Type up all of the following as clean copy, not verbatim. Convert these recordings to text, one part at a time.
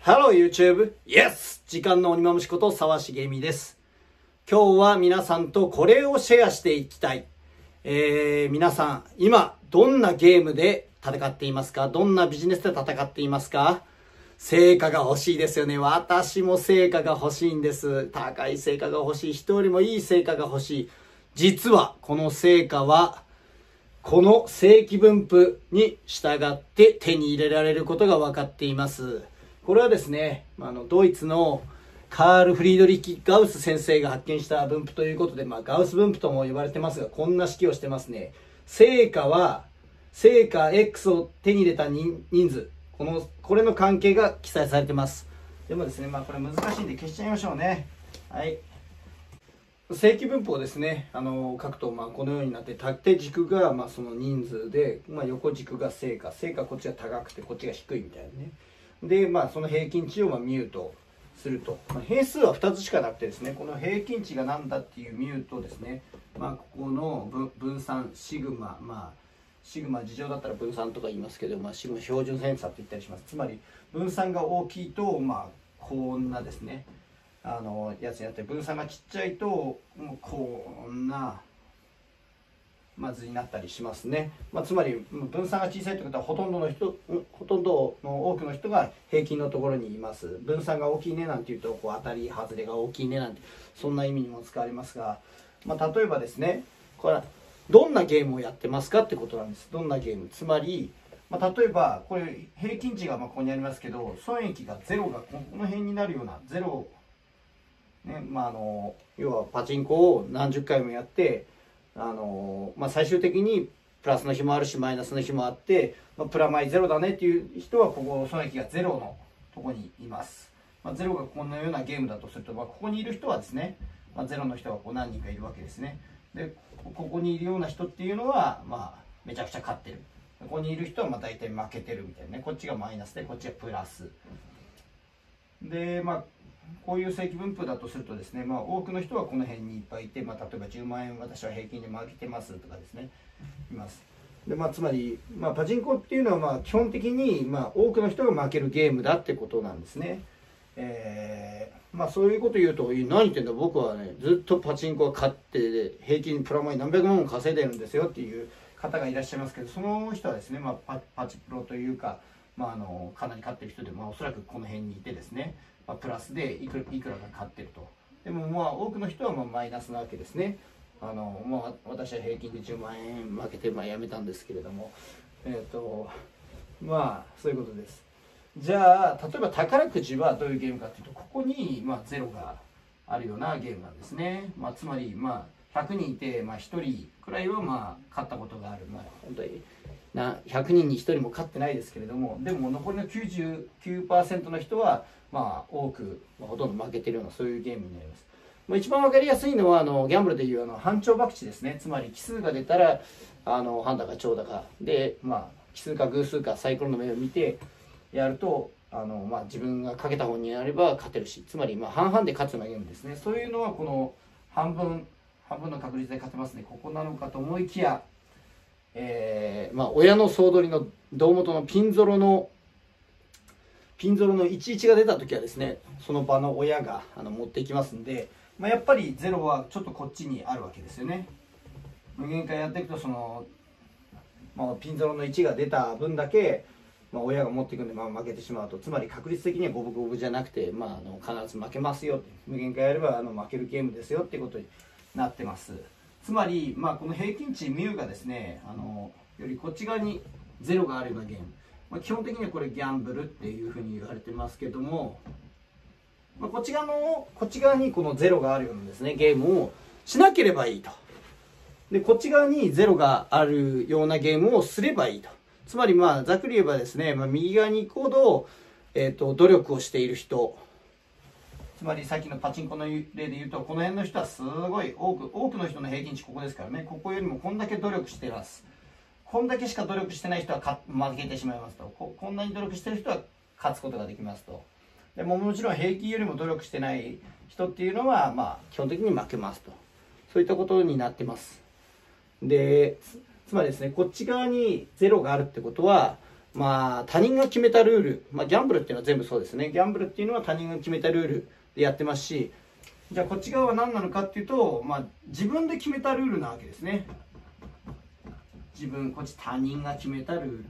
Hello YouTube! Yes! 時間の鬼まむしこと沢重美です。今日は皆さんとこれをシェアしていきたい。皆さん、今、どんなゲームで戦っていますか？どんなビジネスで戦っていますか？成果が欲しいですよね。私も成果が欲しいんです。高い成果が欲しい。人よりもいい成果が欲しい。実は、この成果は、この正規分布に従って手に入れられることが分かっています。これはですね、ドイツのカール・フリードリヒ・ガウス先生が発見した分布ということで、ガウス分布とも呼ばれてますが、こんな式をしてますね。成果 X を手に入れた人数、これの関係が記載されてます。でもですね、これ難しいんで消しちゃいましょうね。はい。正規分布をですね、書くと、このようになって、縦軸がその人数で、横軸が成果こっちが高くてこっちが低いみたいなね。で、その平均値をミュートすると、変数は2つしかなくてですね、この平均値が何だっていうミュートですね、ここの分散シグマ、シグマ事情だったら分散とか言いますけど、シグマ標準偏差って言ったりします。つまり分散が大きいと、こんなですね、やつになって、分散がちっちゃいともうこんな図になったりしますね。つまり分散が小さいということはほとんどの多くの人が平均のところにいます。分散が大きいねなんていうと当たり外れが大きいねなんて、そんな意味にも使われますが、例えばですね、これどんなゲームをやってますかってことなんです。どんなゲーム、つまり例えばこれ平均値がここにありますけど、損益がゼロがこの辺になるようなゼロね、要はパチンコを何十回もやって、最終的にプラスの日もあるしマイナスの日もあって、プラマイゼロだねっていう人はここ損益がゼロのとこにいます。ゼロがこのようなゲームだとすると、ここにいる人はですね、ゼロの人が何人かいるわけですね。でここにいるような人っていうのはめちゃくちゃ勝ってる。ここにいる人は大体負けてるみたいなね。こっちがマイナスでこっちがプラスで、こういう正規分布だとするとですね、多くの人はこの辺にいっぱいいて、例えば10万円私は平均で負けてますとかですね、います。でつまり、パチンコっていうのは基本的に多くの人が負けるゲームだってことなんですね。そういうこと言うと、何言ってんだ僕はね、ずっとパチンコは勝って平均プラマイ何百万も稼いでるんですよっていう方がいらっしゃいますけど、その人はですね、パチプロというか、かなり勝ってる人で、おそらくこの辺にいてですね、プラスでいくらか勝ってると。でも多くの人はマイナスなわけですね。私は平均で10万円負けてやめたんですけれども、そういうことです。じゃあ例えば宝くじはどういうゲームかというと、ここにゼロがあるようなゲームなんですね。つまり100人いて1人くらいは勝ったことがある。本当に100人に1人も勝ってないですけれども、でも残りの 99% の人は多くほとんど負けてるような、そういうゲームになります。一番わかりやすいのはギャンブルでいう半丁博打ですね。つまり奇数が出たら半だか長だかで、奇数か偶数かサイコロの目を見てやると自分がかけた方になれば勝てるし、つまり半々で勝つようなゲームですね。そういうのはこの半分の確率で勝てますね。ここなのかと思いきや、親の総取りの胴元のピンゾロの11が出た時はですね、その場の親が持っていきますんで、やっぱりゼロはちょっとこっちにあるわけですよね。無限回やっていくと、その、ピンゾロの1が出た分だけ、親が持っていくんで、負けてしまうと、つまり確率的には五分五分じゃなくて、必ず負けますよって、無限回やれば負けるゲームですよっていうことになってます。つまり、この平均値ミューがですね、よりこっち側にゼロがあるようなゲーム、基本的にはこれギャンブルっていうふうに言われてますけども、こっち側にこのゼロがあるようなですね、ゲームをしなければいいと。でこっち側にゼロがあるようなゲームをすればいいと。つまりざっくり言えばですね、右側に行くほど、努力をしている人、つまりさっきのパチンコの例で言うと、この辺の人はすごい多くの人の平均値ここですからね、ここよりもこんだけ努力しています。こんだけしか努力してない人は負けてしまいますと。こんなに努力している人は勝つことができますと。でもちろん平均よりも努力してない人っていうのは基本的に負けますと。そういったことになってます。でつまりですね、こっち側にゼロがあるってことはまあ他人が決めたルール、まあギャンブルっていうのは全部そうですね。ギャンブルっていうのは他人が決めたルールでやってますし、じゃあこっち側は何なのかっていうと、まあ自分で決めたルールなわけですね。こっち他人が決めたルー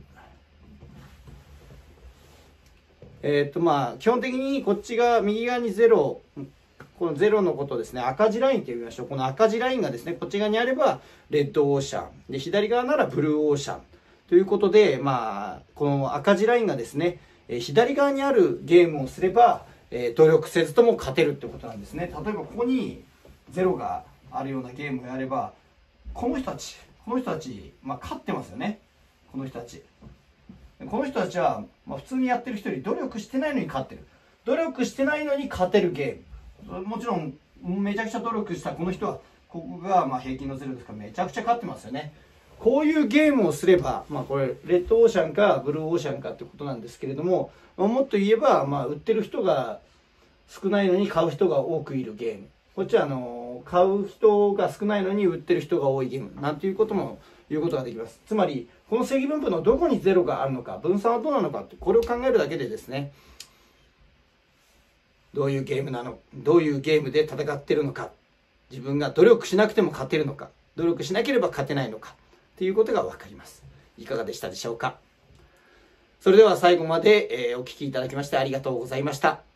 ル。まあ基本的にこっちが右側に0、この0のことをですね、赤字ラインって呼びましょう。この赤字ラインがですね、こっち側にあればレッドオーシャンで、左側ならブルーオーシャンということで、まあこの赤字ラインがですね、左側にあるゲームをすれば、努力せずとも勝てるってことなんですね。例えばここに0があるようなゲームをやれば、この人たち、まあ、勝ってますよね。この人たちは、まあ、普通にやってる人より努力してないのに勝ってる。努力してないのに勝てるゲーム。もちろんめちゃくちゃ努力したこの人は、ここがまあ平均の0ですからめちゃくちゃ勝ってますよね。こういうゲームをすれば、まあ、これレッドオーシャンかブルーオーシャンかってことなんですけれども、まあ、もっと言えば、まあ、売ってる人が少ないのに買う人が多くいるゲーム。こっちは買う人が少ないのに売ってる人が多いゲームなんていうことも言うことができます。つまりこの正規分布のどこに0があるのか、分散はどうなのかって、これを考えるだけでですね、どういうゲームで戦ってるのか、自分が努力しなくても勝てるのか、努力しなければ勝てないのかっていうことが分かります。いかがでしたでしょうか。それでは最後までお聞きいただきましてありがとうございました。